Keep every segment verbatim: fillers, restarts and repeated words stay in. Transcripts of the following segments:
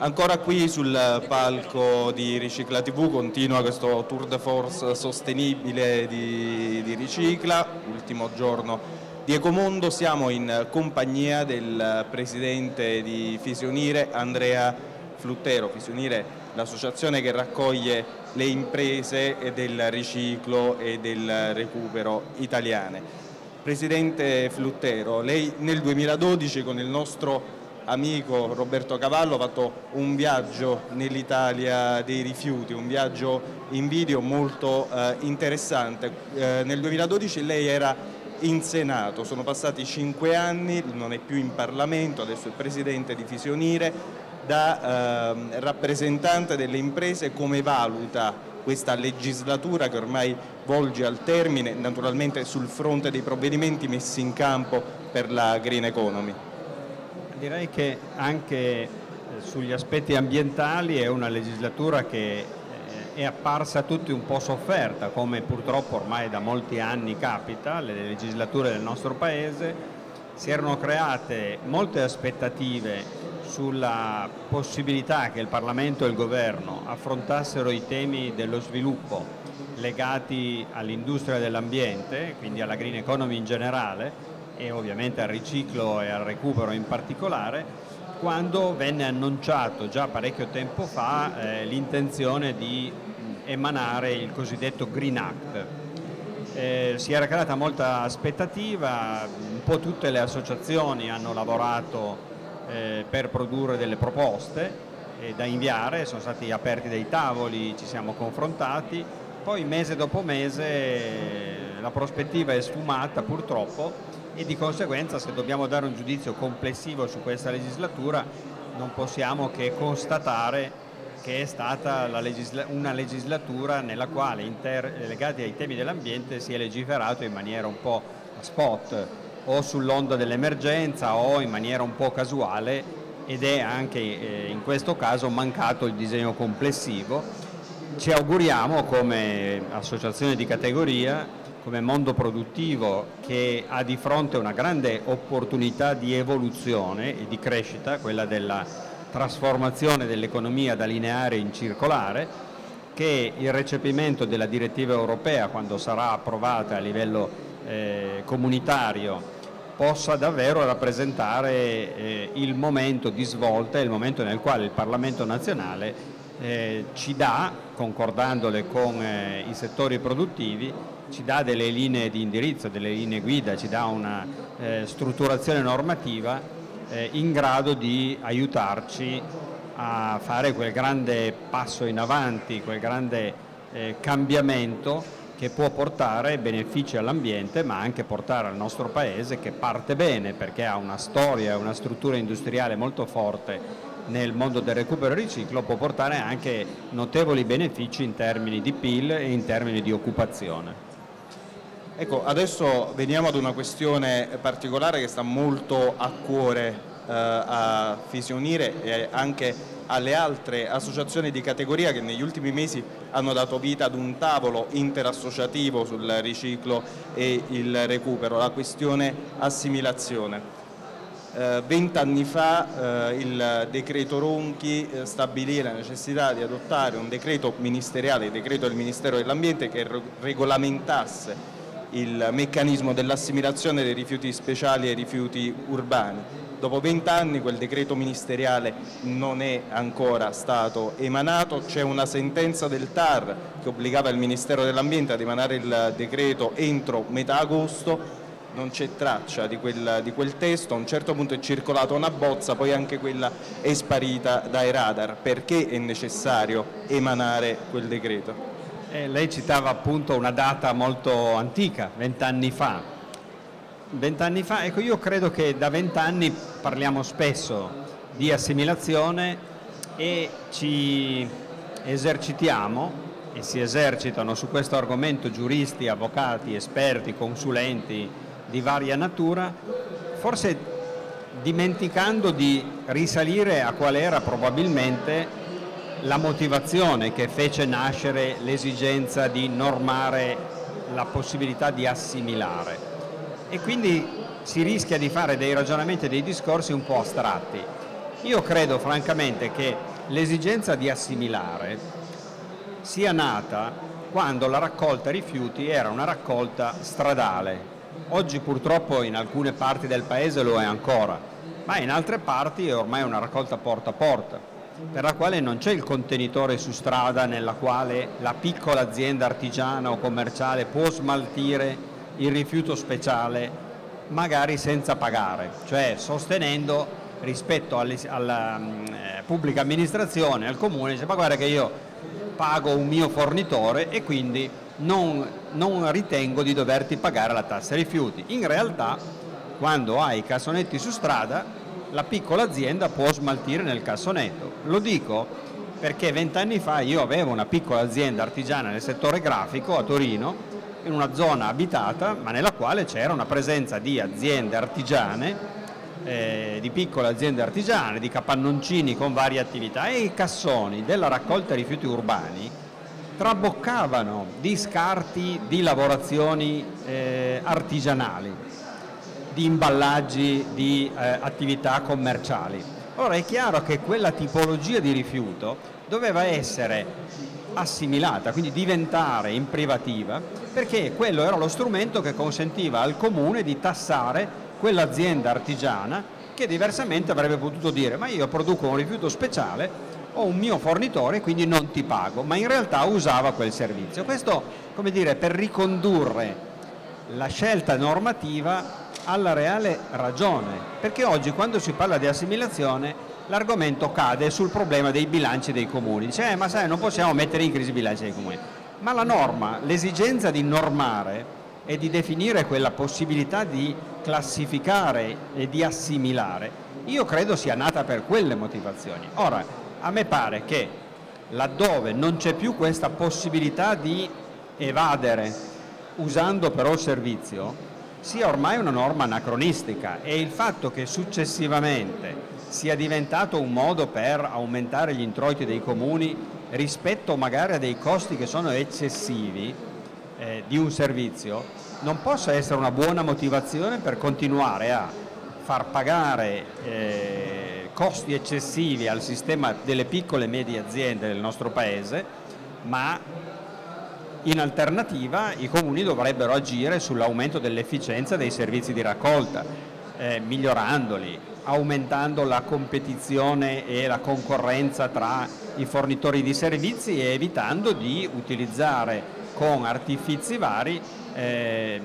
Ancora qui sul palco di Ricicla tivù continua questo tour de force sostenibile di, di Ricicla, ultimo giorno di Ecomondo. Siamo in compagnia del presidente di Fisionire, Andrea Fluttero. Fisionire, l'associazione che raccoglie le imprese del riciclo e del recupero italiane. Presidente Fluttero, lei nel duemiladodici con il nostro amico Roberto Cavallo ha fatto un viaggio nell'Italia dei rifiuti, un viaggio in video molto eh, interessante. Eh, nel duemiladodici lei era in Senato, sono passati cinque anni, non è più in Parlamento, adesso è presidente di Fisionire. Da eh, rappresentante delle imprese, come valuta questa legislatura che ormai volge al termine, naturalmente sul fronte dei provvedimenti messi in campo per la green economy? Direi che anche sugli aspetti ambientali è una legislatura che è apparsa a tutti un po' sofferta, come purtroppo ormai da molti anni capita, le legislature del nostro Paese. Si erano create molte aspettative sulla possibilità che il Parlamento e il Governo affrontassero i temi dello sviluppo legati all'industria dell'ambiente, quindi alla green economy in generale, e ovviamente al riciclo e al recupero in particolare, quando venne annunciato già parecchio tempo fa eh, l'intenzione di emanare il cosiddetto Green Act. Eh, si era creata molta aspettativa, un po' tutte le associazioni hanno lavorato eh, per produrre delle proposte eh, da inviare, sono stati aperti dei tavoli, ci siamo confrontati, poi mese dopo mese eh, la prospettiva è sfumata purtroppo, e di conseguenza, se dobbiamo dare un giudizio complessivo su questa legislatura, non possiamo che constatare che è stata la legisla- una legislatura nella quale, inter- legati ai temi dell'ambiente, si è legiferato in maniera un po' spot, o sull'onda dell'emergenza o in maniera un po' casuale, ed è anche eh, in questo caso mancato il disegno complessivo. Ci auguriamo, come associazione di categoria, come mondo produttivo che ha di fronte una grande opportunità di evoluzione e di crescita, quella della trasformazione dell'economia da lineare in circolare, che il recepimento della direttiva europea, quando sarà approvata a livello eh, comunitario, possa davvero rappresentare eh, il momento di svolta, il momento nel quale il Parlamento nazionale eh, ci dà, concordandole con eh, i settori produttivi, ci dà delle linee di indirizzo, delle linee guida, ci dà una eh, strutturazione normativa eh, in grado di aiutarci a fare quel grande passo in avanti, quel grande eh, cambiamento che può portare benefici all'ambiente, ma anche portare al nostro Paese, che parte bene perché ha una storia e una struttura industriale molto forte nel mondo del recupero e riciclo, può portare anche notevoli benefici in termini di P I L e in termini di occupazione. Ecco, adesso veniamo ad una questione particolare che sta molto a cuore eh, a Fisionire e anche alle altre associazioni di categoria che negli ultimi mesi hanno dato vita ad un tavolo interassociativo sul riciclo e il recupero, la questione assimilazione. Vent'anni eh, fa eh, il decreto Ronchi eh, stabilì la necessità di adottare un decreto ministeriale, il decreto del Ministero dell'Ambiente, che regolamentasse il meccanismo dell'assimilazione dei rifiuti speciali ai rifiuti urbani. Dopo vent'anni quel decreto ministeriale non è ancora stato emanato, c'è una sentenza del T A R che obbligava il Ministero dell'Ambiente ad emanare il decreto entro metà agosto, non c'è traccia di quel, di quel testo, a un certo punto è circolata una bozza, poi anche quella è sparita dai radar. Perché è necessario emanare quel decreto? Eh, lei citava appunto una data molto antica, vent'anni fa. Vent'anni fa, ecco, io credo che da vent'anni parliamo spesso di assimilazione e ci esercitiamo e si esercitano su questo argomento giuristi, avvocati, esperti, consulenti di varia natura, forse dimenticando di risalire a qual era probabilmente la motivazione che fece nascere l'esigenza di normare la possibilità di assimilare, e quindi si rischia di fare dei ragionamenti e dei discorsi un po' astratti. Io credo francamente che l'esigenza di assimilare sia nata quando la raccolta rifiuti era una raccolta stradale. Oggi purtroppo in alcune parti del paese lo è ancora, ma in altre parti è ormai una raccolta porta a porta, per la quale non c'è il contenitore su strada nella quale la piccola azienda artigiana o commerciale può smaltire il rifiuto speciale magari senza pagare, cioè sostenendo rispetto alle, alla eh, pubblica amministrazione, al comune, dice ma guarda che io pago un mio fornitore e quindi non, non ritengo di doverti pagare la tassa rifiuti. In realtà quando hai i cassonetti su strada la piccola azienda può smaltire nel cassonetto. Lo dico perché vent'anni fa io avevo una piccola azienda artigiana nel settore grafico a Torino, in una zona abitata, ma nella quale c'era una presenza di aziende artigiane, eh, di piccole aziende artigiane, di capannoncini con varie attività, e i cassoni della raccolta rifiuti urbani traboccavano di scarti di lavorazioni eh, artigianali, di imballaggi, di eh, attività commerciali. Ora è chiaro che quella tipologia di rifiuto doveva essere assimilata, quindi diventare in privativa, perché quello era lo strumento che consentiva al comune di tassare quell'azienda artigiana che diversamente avrebbe potuto dire ma io produco un rifiuto speciale, ho un mio fornitore quindi non ti pago, ma in realtà usava quel servizio. Questo, come dire, per ricondurre la scelta normativa alla reale ragione, perché oggi quando si parla di assimilazione l'argomento cade sul problema dei bilanci dei comuni, dice eh, ma sai non possiamo mettere in crisi i bilanci dei comuni, ma la norma, l'esigenza di normare e di definire quella possibilità di classificare e di assimilare, io credo sia nata per quelle motivazioni. Ora, a me pare che laddove non c'è più questa possibilità di evadere usando però il servizio, sia ormai una norma anacronistica, e il fatto che successivamente sia diventato un modo per aumentare gli introiti dei comuni rispetto magari a dei costi che sono eccessivi eh, di un servizio, non possa essere una buona motivazione per continuare a far pagare eh, costi eccessivi al sistema delle piccole e medie aziende del nostro Paese, ma in alternativa i comuni dovrebbero agire sull'aumento dell'efficienza dei servizi di raccolta, eh, migliorandoli, aumentando la competizione e la concorrenza tra i fornitori di servizi e evitando di utilizzare con artifizi vari eh,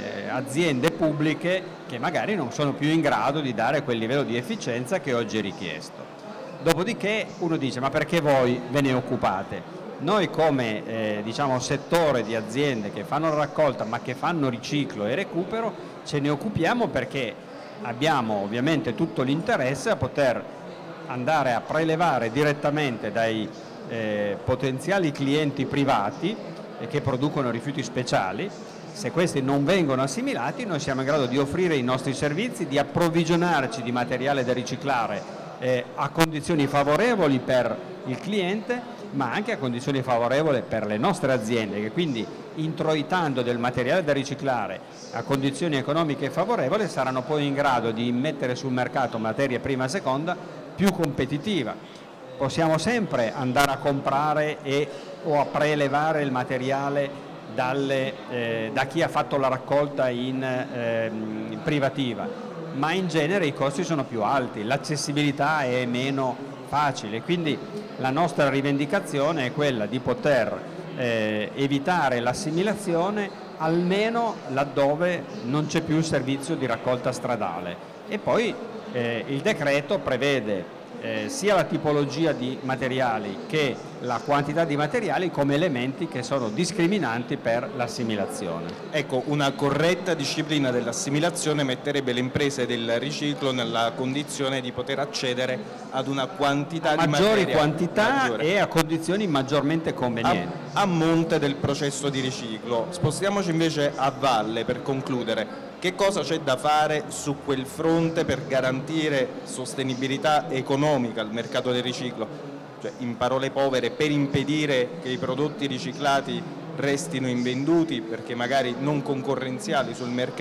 aziende pubbliche che magari non sono più in grado di dare quel livello di efficienza che oggi è richiesto. Dopodiché uno dice ma perché voi ve ne occupate? Noi come eh, diciamo, settore di aziende che fanno la raccolta ma che fanno riciclo e recupero ce ne occupiamo perché abbiamo ovviamente tutto l'interesse a poter andare a prelevare direttamente dai eh, potenziali clienti privati eh, che producono rifiuti speciali. Se questi non vengono assimilati noi siamo in grado di offrire i nostri servizi, di approvvigionarci di materiale da riciclare eh, a condizioni favorevoli per il cliente, ma anche a condizioni favorevoli per le nostre aziende, che quindi introitando del materiale da riciclare a condizioni economiche favorevoli saranno poi in grado di mettere sul mercato materia prima e seconda più competitiva. Possiamo sempre andare a comprare e, o a prelevare il materiale dalle, eh, da chi ha fatto la raccolta in, eh, in privativa, ma in genere i costi sono più alti, l'accessibilità è meno facile, quindi la nostra rivendicazione è quella di poter eh, evitare l'assimilazione almeno laddove non c'è più il servizio di raccolta stradale. E poi eh, il decreto prevede eh, sia la tipologia di materiali che la quantità di materiali come elementi che sono discriminanti per l'assimilazione. Ecco, una corretta disciplina dell'assimilazione metterebbe le imprese del riciclo nella condizione di poter accedere ad una quantità a di maggiori materia quantità maggiore, e a condizioni maggiormente convenienti. A, a monte del processo di riciclo. Spostiamoci invece a valle per concludere. Che cosa c'è da fare su quel fronte per garantire sostenibilità economica al mercato del riciclo? Cioè, in parole povere, per impedire che i prodotti riciclati restino invenduti perché magari non concorrenziali sul mercato,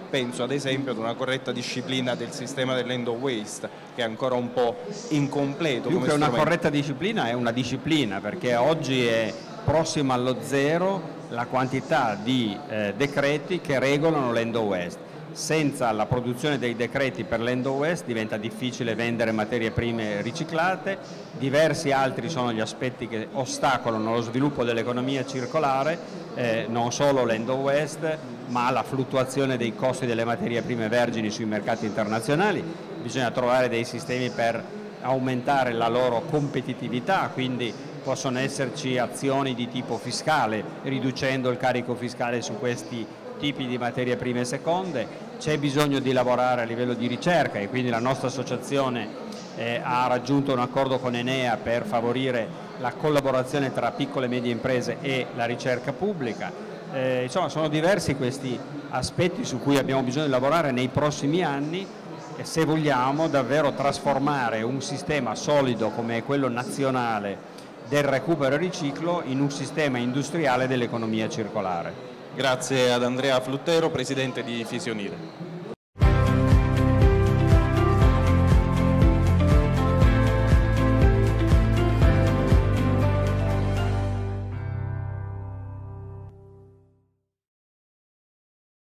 penso ad esempio ad una corretta disciplina del sistema dell'end of waste, che è ancora un po' incompleto. Più come che una strumento. corretta disciplina è una disciplina, perché oggi è prossima allo zero la quantità di eh, decreti che regolano l'end of waste. Senza la produzione dei decreti per l'end of waste diventa difficile vendere materie prime riciclate. Diversi altri sono gli aspetti che ostacolano lo sviluppo dell'economia circolare, eh, non solo l'end of waste, ma la fluttuazione dei costi delle materie prime vergini sui mercati internazionali. Bisogna trovare dei sistemi per aumentare la loro competitività, quindi possono esserci azioni di tipo fiscale, riducendo il carico fiscale su questi tipi di materie prime seconde. C'è bisogno di lavorare a livello di ricerca e quindi la nostra associazione eh, ha raggiunto un accordo con Enea per favorire la collaborazione tra piccole e medie imprese e la ricerca pubblica. Eh, insomma, sono diversi questi aspetti su cui abbiamo bisogno di lavorare nei prossimi anni, e se vogliamo davvero trasformare un sistema solido come quello nazionale del recupero e riciclo in un sistema industriale dell'economia circolare. Grazie ad Andrea Fluttero, Presidente di Fisionire.